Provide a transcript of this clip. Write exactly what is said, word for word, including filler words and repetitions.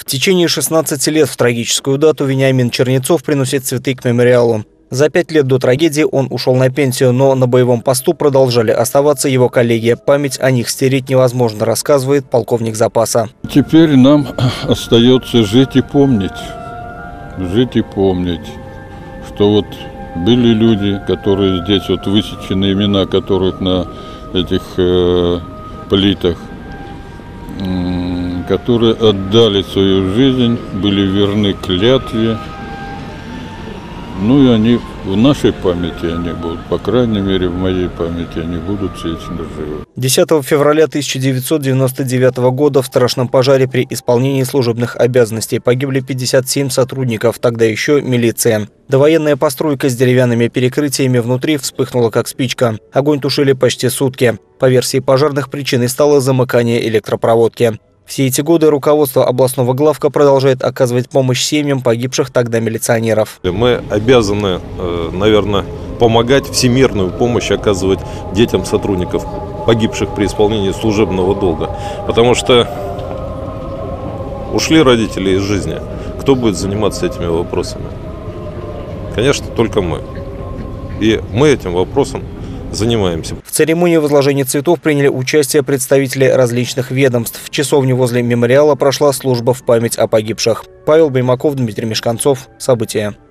В течение шестнадцати лет в трагическую дату Вениамин Чернецов приносит цветы к мемориалу. За пять лет до трагедии он ушел на пенсию, но на боевом посту продолжали оставаться его коллеги. Память о них стереть невозможно, рассказывает полковник запаса. Теперь нам остается жить и помнить. Жить и помнить, что вот были люди, которые здесь вот высечены, имена которых на этих э, плитах, э, которые отдали свою жизнь, были верны клятве. Ну и они в нашей памяти они будут, по крайней мере в моей памяти они будут вечно живы. десятого февраля тысяча девятьсот девяносто девятого года в страшном пожаре при исполнении служебных обязанностей погибли пятьдесят семь сотрудников, тогда еще милиция. Довоенная постройка с деревянными перекрытиями внутри вспыхнула как спичка. Огонь тушили почти сутки. По версии пожарных, причиной стало замыкание электропроводки. Все эти годы руководство областного главка продолжает оказывать помощь семьям погибших тогда милиционеров. Мы обязаны, наверное, помогать, всемирную помощь оказывать детям сотрудников, погибших при исполнении служебного долга. Потому что ушли родители из жизни. Кто будет заниматься этими вопросами? Конечно, только мы. И мы этим вопросом занимаемся. В церемонии возложения цветов приняли участие представители различных ведомств. В часовне возле мемориала прошла служба в память о погибших. Павел Баймаков, Дмитрий Мешканцов. События.